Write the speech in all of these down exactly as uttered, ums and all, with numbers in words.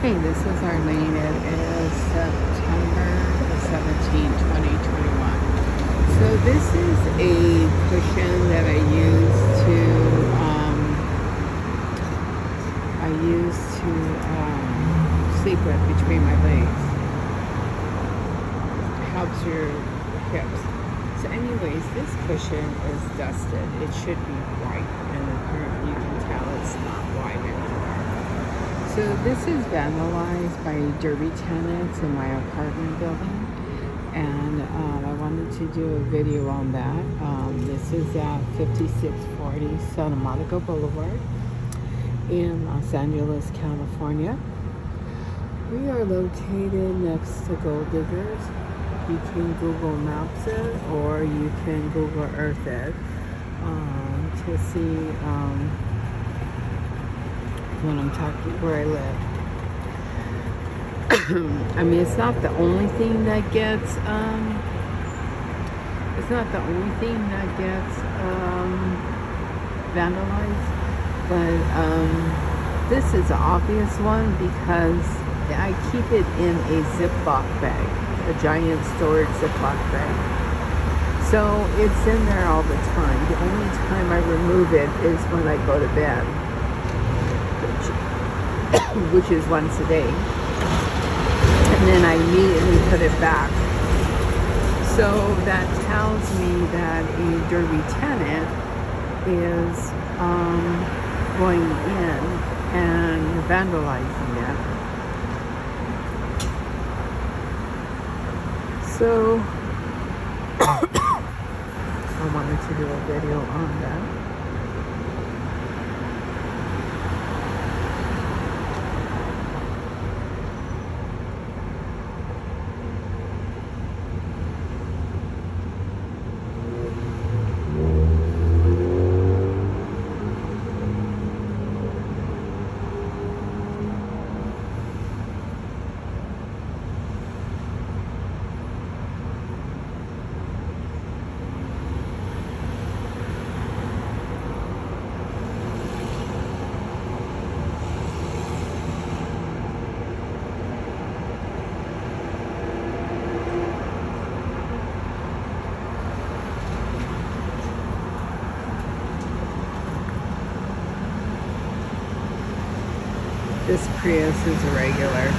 Okay, this is our lane. It is September seventeenth, twenty twenty-one. So this is a cushion that I use to, um, I use to um, sleep with between my legs. Helps your hips. So anyways, this cushion is dusted. It should be white, and apparently you can tell it's not white anymore. So this is vandalized by derby tenants in my apartment building, and um, I wanted to do a video on that. Um, this is at fifty-six forty Santa Monica Boulevard in Los Angeles, California. We are located next to Gold Diggers. You can Google Maps it, or you can Google Earth it um, to see um, when I'm talking where I live. I mean, it's not the only thing that gets um, it's not the only thing that gets um, vandalized, but um, this is an obvious one because I keep it in a Ziploc bag, a giant storage Ziploc bag. So it's in there all the time. The only time I remove it is when I go to bed, which is once a day, and then I immediately put it back. So that tells me that a derby tenant is um, going in and vandalizing it. So I wanted to do a video on that. This Prius is a regular.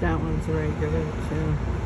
That one's regular too.